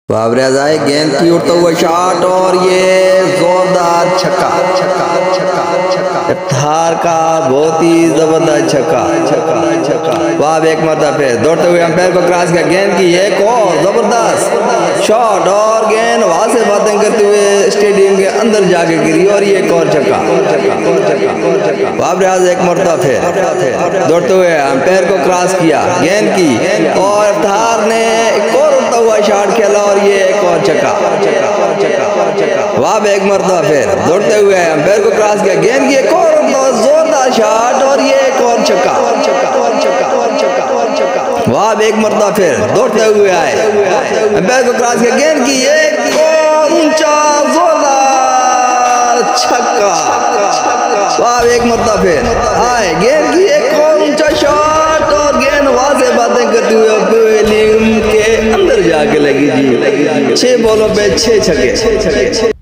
बाबरे जाए गेंद की उड़ता हुआ शॉट और ये जोरदार छक्का छक्का छक्का छक्का थार का बहुत ही जबरदस्त छक्का छक्का छक्का। वाह एक मरतबा फिर दौड़ते हुए अंपायर को क्रॉस किया, गेंद की एक और जबरदस्त शॉट और गेंद वहां से बातें करते हुए स्टेडियम के अंदर जाके गिरी और ये एक और छक्का। बाबरे आज एक मरतबा फिर दौड़ते हुए अंपायर को क्रॉस किया, गेंद की और थार ने एक और उड़ता हुआ शॉट खेला और ये एक और छक्का। वाह एक मरतबा फिर दौड़ते हुए अंपायर को क्रॉस किया, गेंद की एक और जोरदार शॉट और ये एक और छक्का। वाह एक मरतबा फिर दौड़ते हुए आए, अंपायर को क्रॉस किया, गेंद की एक और ऊंचा जोरदार छक्का। वाह एक मरतबा फिर आए, गेंद की एक और ऊंचा शॉट और गेंद वहां से बातें करते हुए पवेलियन के अंदर जाके लगी जी। 6 बॉलों पे 6 छक्के।